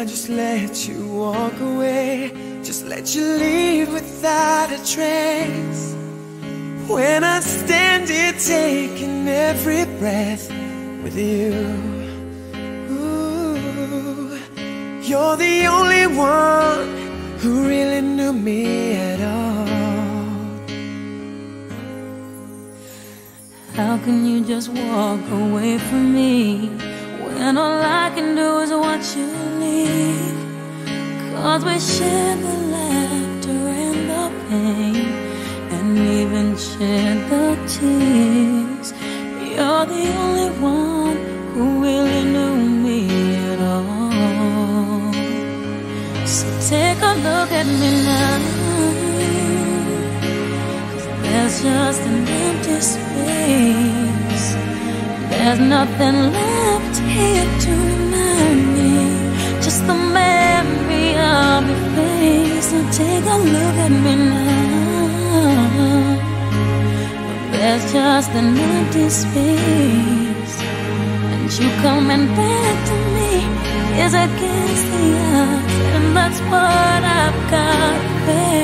I just let you walk away, just let you leave without a trace. When I stand here taking every breath with you, ooh, you're the only one who really knew me at all. How can you just walk away from me when all I can do is watch you leave? 'Cause we shared the laughter and the pain, and even shared the tears. You're the only one who really knew me at all. So take a look at me now, 'cause there's just an empty space. There's nothing left here to remind me, just the memory of your face. So take a look at me now. There's just an empty space, and you coming back to me is against the odds, and that's what I've got to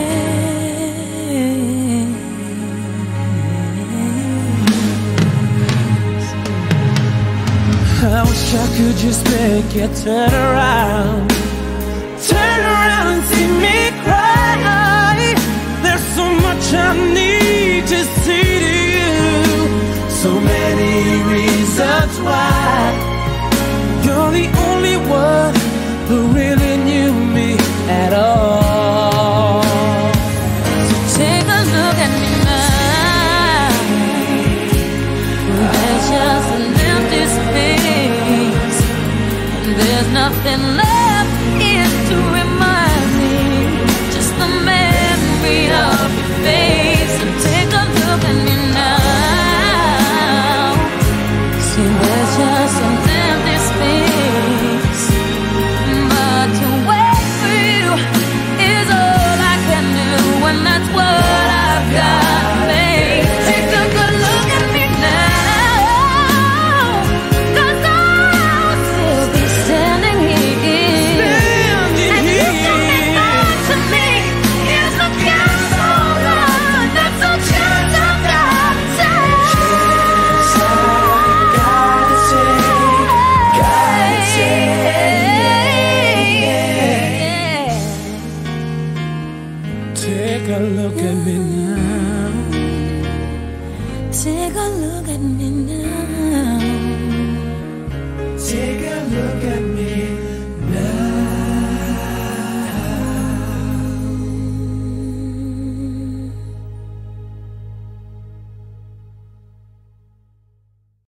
face. I wish I could just make you turn around and see me cry. There's so much I need to say to you, so many reasons why. You're the only one who really knew me at all. So take a look at me now. There's just an empty space, and there's nothing left here to remind me, just the memory of your face. So take a look at me now. See, there's just an empty space, but to wait for you is all I can do, and that's what I've got to face. Take a good look at me now, 'cause I'll still be standing here, and you coming back to me is against all odds. That's a chance I've got to take. Take a look at me now. Take a look at me now.